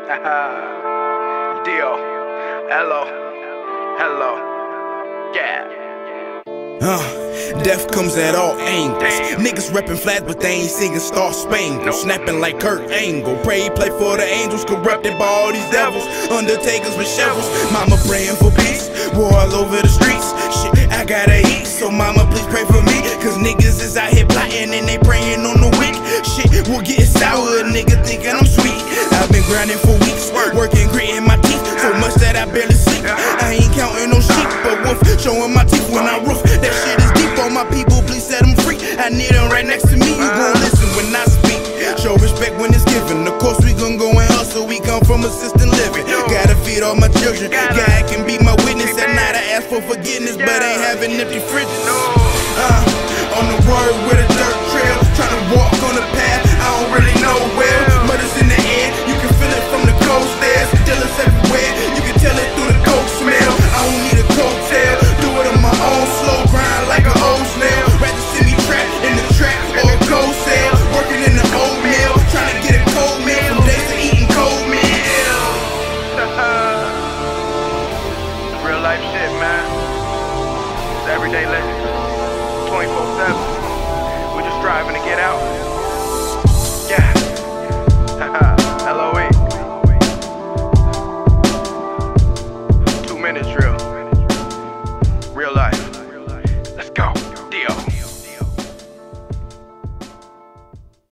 Dio, hello, yeah. Death comes at all angles. Niggas reppin' flat, but they ain't singing Star Spangled. Snapping like Kurt Angle. Pray he play for the angels, corrupted by all these devils. Undertakers with shovels. Mama praying for peace. War all over the streets. Shit, I gotta eat, so mama please pray for me. Cause niggas is out here plotting and they praying on the weak. Shit, we'll get sour, nigga thinking I'm sweet. I've been grinding for weeks, working, gritting my teeth. So much that I barely sleep. I ain't counting no sheep, but wolf showing my teeth when I roof. That shit is deep on my people, please set them free. I need them right next to me, you gon' listen when I speak. Show respect when it's given. Of course we gon' go and hustle, we come from assisted living. Gotta feed all my children, God can be my witness. At night I ask for forgiveness, but ain't having empty fridges. On the road with a dirt trail, tryna walk on the path I don't really know well, but it's in the air, you can feel it from the cold stairs. Dealers everywhere, you can tell it through the coke smell. I don't need a coattail, do it on my own, slow grind like an old snail. Rather see me trapped in the trap or a cold sale, working in the oatmeal, trying to get a cold meal from days of eating cold meal. Real life shit, man. It's everyday living, 24/7. We're just striving to get out. Yeah.